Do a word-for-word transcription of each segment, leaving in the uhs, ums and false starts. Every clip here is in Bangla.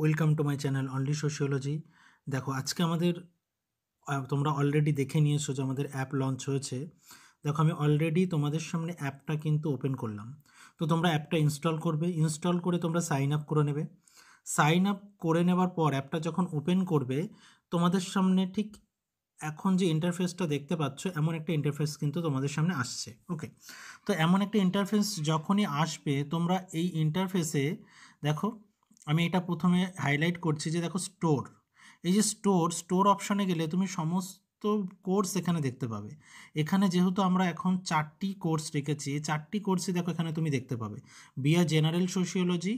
Welcome to my channel only sociology. দেখো আজকে আমাদের আহ, তোমরা অলরেডি দেখে নিয়েছো যে আমাদের অ্যাপ লঞ্চ হয়েছে। দেখো আমি অলরেডি তোমাদের সামনে অ্যাপটা কিন্তু ওপেন করলাম। তো তোমরা অ্যাপটা ইনস্টল করবে, ইনস্টল করে তোমরা সাইন আপ করে নেবে। সাইন আপ করে নেবার পর অ্যাপটা যখন ওপেন করবে তোমাদের সামনে ঠিক এখন যে ইন্টারফেসটা দেখতে পাচ্ছ এমন একটা ইন্টারফেস কিন্তু তোমাদের সামনে আসছে। ওকে, তো এমন একটা ইন্টারফেস যখনই আসবে তোমরা এই ইন্টারফেসে দেখো, আমি এটা প্রথমে হাইলাইট করছি যে দেখো স্টোর, এই যে স্টোর স্টোর অপশানে গেলে তুমি সমস্ত কোর্স এখানে দেখতে পাবে। এখানে যেহেতু আমরা এখন চারটি কোর্স রেখেছি, চারটি কোর্সই দেখো এখানে তুমি দেখতে পাবে। বিএ জেনারেল সোশিওলজি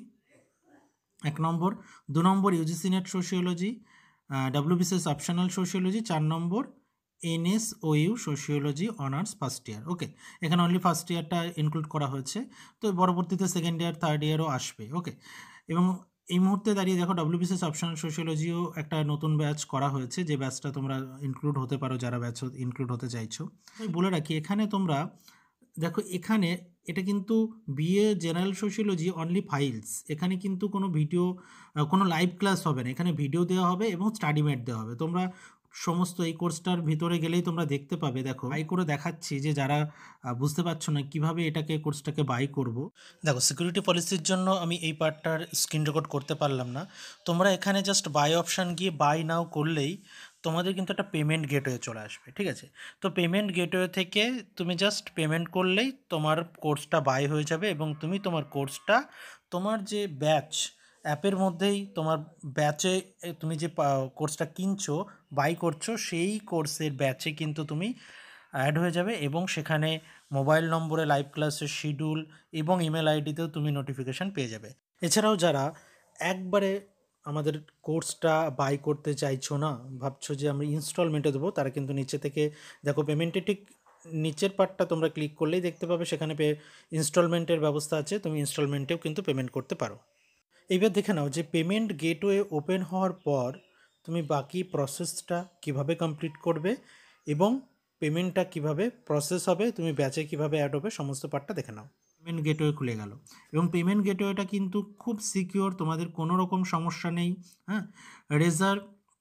এক নম্বর, দু নম্বর UGC NET sociology, WBCS optional sociology, চার নম্বর NS O U sociology honours first year. Okay, এখানে অনলি ফার্স্ট ইয়ারটা ইনক্লুড করা হয়েছে, তো পরবর্তীতে সেকেন্ড ইয়ার থার্ড ইয়ারও আসবে। ওকে, এবং এই মুহূর্তে দাঁড়িয়ে দেখো ডাব্লিউবিসিএস অপশনাল সোশিওলজিও একটা নতুন ব্যাচ করা হয়েছে, যে ব্যাচটা তোমরা ইনক্লুড হতে পারো যারা ব্যাচ ইনক্লুড হতে চাইছো। আমি বলে রাখি এখানে তোমরা দেখো, এখানে এটা কিন্তু BA general sociology only files, এখানে কিন্তু কোনো ভিডিও কোনো লাইভ ক্লাস হবে না, এখানে ভিডিও দেওয়া হবে এবং স্টাডি মেট দেওয়া হবে। তোমরা সমস্ত এই কোর্সটার ভিতরে গেলেই তোমরা দেখতে পাবে। দেখো বাই করে দেখাচ্ছি, যে যারা বুঝতে পারছো না কিভাবে এটাকে কোর্সটাকে বাই করব। দেখো সিকিউরিটি পলিসির জন্য আমি এই পার্টটার স্ক্রিন রেকর্ড করতে পারলাম না। তোমরা এখানে জাস্ট বাই অপশান গিয়ে বাই নাও করলেই তোমাদের কিন্তু একটা পেমেন্ট গেটওয়ে চলে আসবে। ঠিক আছে, তো পেমেন্ট গেটওয়ে থেকে তুমি জাস্ট পেমেন্ট করলেই তোমার কোর্সটা বাই হয়ে যাবে এবং তুমি তোমার কোর্সটা তোমার যে ব্যাচ অ্যাপের মধ্যেই তোমার ব্যাচে তুমি যে কোর্সটা কিনছো বাই করছো সেই কোর্সের ব্যাচে কিন্তু তুমি অ্যাড হয়ে যাবে এবং সেখানে মোবাইল নম্বরে লাইভ ক্লাসের শিডিউল এবং ইমেল আইডিতেও তুমি নোটিফিকেশান পেয়ে যাবে। এছাড়াও যারা একবারে আমাদের কোর্সটা বাই করতে চাইছো না, ভাবছো যে আমরা ইনস্টলমেন্টে দেবো, তারা কিন্তু নিচে থেকে দেখো পেমেন্টে ঠিক নিচের পার্টটা তোমরা ক্লিক করলেই দেখতে পাবে সেখানে পে ইনস্টলমেন্টের ব্যবস্থা আছে, তুমি ইনস্টলমেন্টেও কিন্তু পেমেন্ট করতে পারো। এইবার দেখে নাও যে পেমেন্ট গেটওয়ে ওপেন হওয়ার পর তুমি বাকি প্রসেসটা কিভাবে কমপ্লিট করবে এবং পেমেন্টটা কিভাবে প্রসেস হবে, তুমি ব্যাচে কিভাবে অ্যাড হবে, সমস্ত পার্টটা দেখে নাও। পেমেন্ট গেটওয়ে খুলে গেল এবং পেমেন্ট গেটওয়েটা কিন্তু খুব সিকিওর, তোমাদের কোনো রকম সমস্যা নেই। হ্যাঁ, রেজার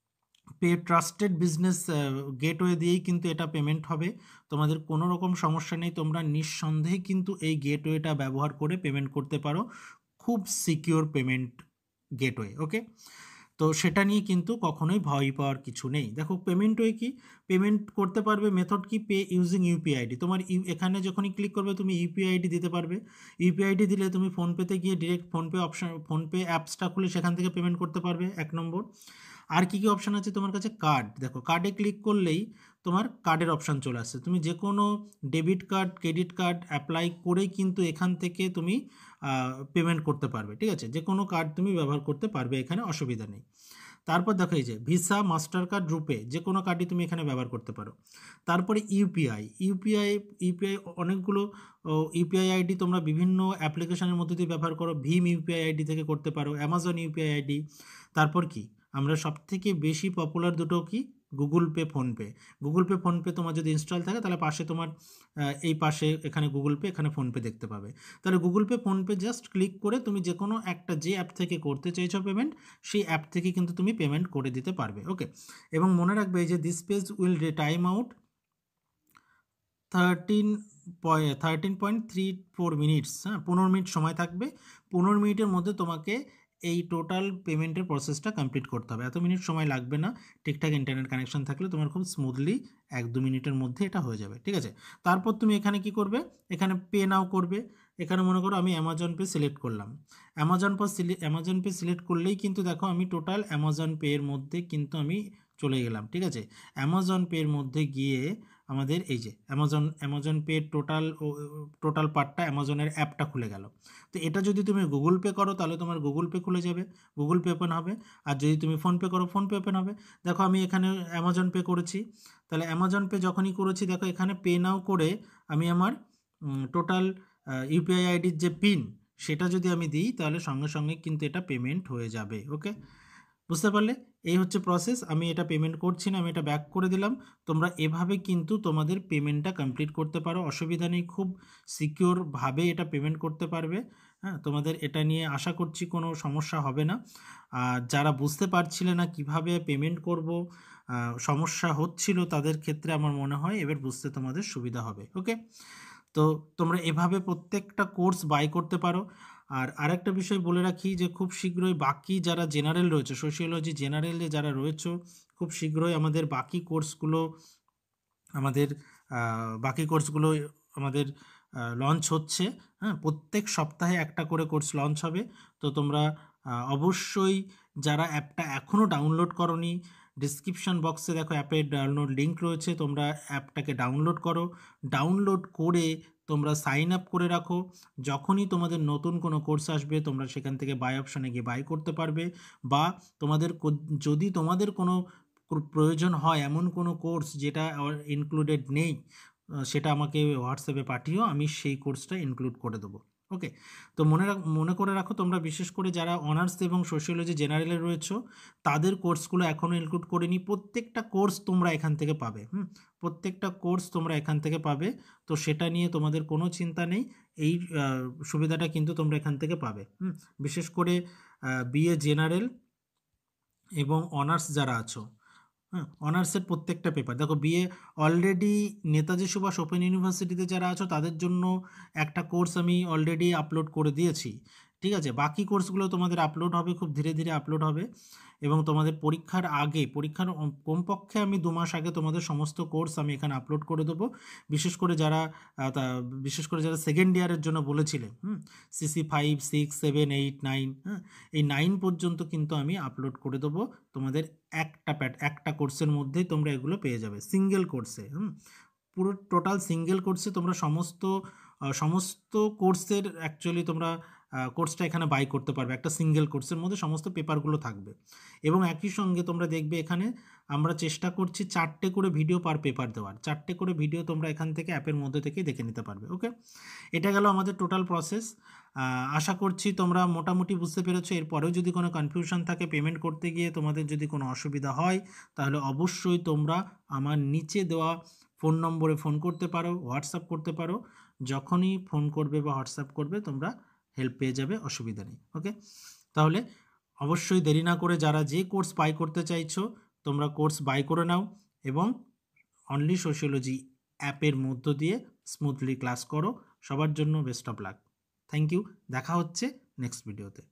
পে ট্রাস্টেড বিজনেস গেটওয়ে দিয়েই কিন্তু এটা পেমেন্ট হবে, তোমাদের কোনো রকম সমস্যা নেই, তোমরা নিঃসন্দেহে কিন্তু এই গেটওয়েটা ব্যবহার করে পেমেন্ট করতে পারো, খুব সিকিওর পেমেন্ট গেটওয়ে। ওকে, তো সেটা নিয়ে কিন্তু কখনোই ভয় পাওয়ার কিছু নেই। দেখো পেমেন্ট ওয়ে কি, পেমেন্ট করতে পারবে মেথড কি, পে ইউজিং ইউপিআই আইডি। তোমার ইউ এখানে যখনই ক্লিক করবে তুমি ইউপিআই আইডি দিতে পারবে। ইউপিআই আইডি দিলে তুমি ফোনপেতে গিয়ে ডিরেক্ট ফোনপে অপশান ফোনপে অ্যাপসটা খুলে সেখান থেকে পেমেন্ট করতে পারবে, এক নম্বর। আর কী কী অপশান আছে তোমার কাছে, কার্ড। দেখো কার্ডে ক্লিক করলেই তোমার কার্ডের অপশান চলে আসছে, তুমি যে কোনো debit card credit card apply করেই কিন্তু এখান থেকে তুমি পেমেন্ট করতে পারবে। ঠিক আছে, যে কোনো কার্ড তুমি ব্যবহার করতে পারবে, এখানে অসুবিধা নেই। তারপর দেখো এই যে ভিসা, মাস্টার কার্ড, রুপে, যে কোনো কার্ডই তুমি এখানে ব্যবহার করতে পারো। তারপরে ইউপিআই ইউপিআই ইউপিআই অনেকগুলো ইউপিআই আইডি তোমরা বিভিন্ন অ্যাপ্লিকেশনের মধ্যে দিয়ে ব্যবহার করো, ভীম ইউপিআই আইডি থেকে করতে পারো, অ্যামাজন ইউপিআই আইডি। তারপর কি, আমরা সবথেকে বেশি পপুলার দুটো কি, Google Pay, PhonePe. Google Pay PhonePe তোমার যদি ইনস্টল থাকে তাহলে পাশে তোমার এই পাশে এখানে গুগল পে, এখানে ফোনপে দেখতে পাবে। তাহলে Google Pay PhonePe just click করে তুমি যে কোনো একটা যে অ্যাপ থেকে করতে চাইছো পেমেন্ট, সেই অ্যাপ থেকে কিন্তু তুমি পেমেন্ট করে দিতে পারবে। ওকে, এবং মনে রাখবে যে this page will time out thirteen point thirteen point three four minutes. হ্যাঁ, পনেরো মিনিট সময় থাকবে, পনেরো মিনিটের মধ্যে তোমাকে এই টোটাল পেমেন্টের প্রসেসটা কমপ্লিট করতে হবে। এত মিনিট সময় লাগবে না, ঠিকঠাক ইন্টারনেট কানেকশন থাকলে তোমার খুব স্মুথলি এক দু মিনিটের মধ্যে এটা হয়ে যাবে। ঠিক আছে, তারপর তুমি এখানে কি করবে, এখানে পে নাও করবে। এখানে মনে করো আমি অ্যামাজন পে সিলেক্ট করলাম, অ্যামাজন পে সিলে অ্যামাজন পে সিলেক্ট করলেই কিন্তু দেখো আমি টোটাল অ্যামাজন পের মধ্যে কিন্তু আমি চলে গেলাম। ঠিক আছে, অ্যামাজন পের মধ্যে গিয়ে আমাদের এই যে Amazon Amazon Pay total total পার্টটা অ্যামাজনের অ্যাপটা খুলে গেল। তো এটা যদি তুমি গুগল পে করো তাহলে তোমার গুগল পে খুলে যাবে, গুগল পে ওপেন হবে। আর যদি তুমি ফোনপে করো ফোনপে ওপেন হবে। দেখো আমি এখানে অ্যামাজন পে করেছি, তাহলে অ্যামাজন পে যখনই করেছি দেখো এখানে পে নাও করে আমি আমার টোটাল ইউপিআই আইডির যে পিন সেটা যদি আমি দিই তাহলে সঙ্গে সঙ্গে কিন্তু এটা পেমেন্ট হয়ে যাবে। ওকে, বুঝতে পারলে, এই হচ্ছে প্রসেস। আমি এটা পেমেন্ট করছি না, আমি এটা ব্যাক করে দিলাম। তোমরা এভাবে কিন্তু তোমাদের পেমেন্টটা কমপ্লিট করতে পারো, অসুবিধা নেই, খুব সিকিওরভাবে এটা পেমেন্ট করতে পারবে। হ্যাঁ, তোমাদের এটা নিয়ে আশা করছি কোনো সমস্যা হবে না। আর যারা বুঝতে পারছিলে না কিভাবে পেমেন্ট করব, সমস্যা হচ্ছিল, তাদের ক্ষেত্রে আমার মনে হয় এবার বুঝতে তোমাদের সুবিধা হবে। ওকে, তো তোমরা এভাবে প্রত্যেকটা কোর্স বাই করতে পারো। আর আরেকটা বিষয় বলে রাখি যে খুব শীঘ্রই বাকি যারা জেনারেল রয়েছে, সোশিওলজি জেনারেলে যারা রয়েছে, খুব শীঘ্রই আমাদের বাকি কোর্সগুলো আমাদের বাকি কোর্সগুলো আমাদের লঞ্চ হচ্ছে। হ্যাঁ, প্রত্যেক সপ্তাহে একটা করে কোর্স লঞ্চ হবে। তো তোমরা অবশ্যই যারা অ্যাপটা এখনও ডাউনলোড করোনি, ডিসক্রিপশন বক্সে দেখো অ্যাপের ডাউনলোড লিঙ্ক রয়েছে, তোমরা অ্যাপটাকে ডাউনলোড করো। ডাউনলোড করে তোমরা সাইন আপ করে রাখো। যখনই তোমাদের নতুন কোনো কোর্স আসবে তোমরা সেখান থেকে বাই অপশানে গিয়ে বাই করতে পারবে। বা তোমাদের যদি তোমাদের কোনো প্রয়োজন হয় এমন কোনো কোর্স যেটা ইনক্লুডেড নেই, সেটা আমাকে হোয়াটসঅ্যাপে পাঠিও, আমি সেই কোর্সটা ইনক্লুড করে দেবো। ওকে, তো মনে রাখ মনে করে রাখো তোমরা বিশেষ করে যারা অনার্স এবং সোশিওলজি জেনারেলে রয়েছো তাদের কোর্সগুলো এখনও ইনক্লুড করিনি। প্রত্যেকটা কোর্স তোমরা এখান থেকে পাবে। হুম, প্রত্যেকটা কোর্স তোমরা এখান থেকে পাবে। তো সেটা নিয়ে তোমাদের কোনো চিন্তা নেই, এই সুবিধাটা কিন্তু তোমরা এখান থেকে পাবে। হুম, বিশেষ করে বিএ জেনারেল এবং অনার্স যারা আছো, হ্যাঁ, অনার্সের প্রত্যেকটা পেপার দেখো। BA already Netaji Subhas open ইউনিভার্সিটিতে যারা আছো তাদের জন্য একটা কোর্স আমি অলরেডি আপলোড করে দিয়েছি। ঠিক আছে, বাকি কোর্সগুলো তোমাদের আপলোড হবে, খুব ধীরে ধীরে আপলোড হবে। এবং তোমাদের পরীক্ষার আগে, পরীক্ষার কমপক্ষে আমি দু মাস আগে তোমাদের সমস্ত কোর্স আমি এখানে আপলোড করে দেবো। বিশেষ করে যারা বিশেষ করে যারা সেকেন্ড ইয়ারের জন্য বলেছিলে, হুম, CC five six seven eight nine, হ্যাঁ, এই নাইন পর্যন্ত কিন্তু আমি আপলোড করে দেবো তোমাদের একটা প্যাট একটা কোর্সের মধ্যেই তোমরা এগুলো পেয়ে যাবে, সিঙ্গেল কোর্সে। হুম, পুরো টোটাল সিঙ্গেল কোর্সে তোমরা সমস্ত সমস্ত কোর্সের অ্যাকচুয়ালি তোমরা কোর্সটা এখানে বাই করতে পারবে। একটা সিঙ্গেল কোর্সের মধ্যে সমস্ত পেপারগুলো থাকবে। এবং একই সঙ্গে তোমরা দেখবে এখানে আমরা চেষ্টা করছি চারটে করে ভিডিও পার পেপার দেওয়ার। চারটে করে ভিডিও তোমরা এখান থেকে অ্যাপের মধ্যে থেকে দেখে নিতে পারবে। ওকে, এটা গেল আমাদের টোটাল প্রসেস। আশা করছি তোমরা মোটামুটি বুঝতে পেরেছো। এরপরেও যদি কোনো কনফিউশন থাকে, পেমেন্ট করতে গিয়ে তোমাদের যদি কোনো অসুবিধা হয়, তাহলে অবশ্যই তোমরা আমার নিচে দেওয়া ফোন নম্বরে ফোন করতে পারো, হোয়াটসঅ্যাপ করতে পারো। যখনই ফোন করবে বা হোয়াটসঅ্যাপ করবে তোমরা হেল্প পেয়ে যাবে, অসুবিধা নেই। ওকে, তাহলে অবশ্যই দেরি না করে যারা যে কোর্স বাই করতে চাইছো তোমরা কোর্স বাই করে নাও এবং অনলি সোশিওলজি অ্যাপের মধ্য দিয়ে স্মুথলি ক্লাস করো। সবার জন্য best of luck. Thank you, দেখা হচ্ছে নেক্সট ভিডিওতে।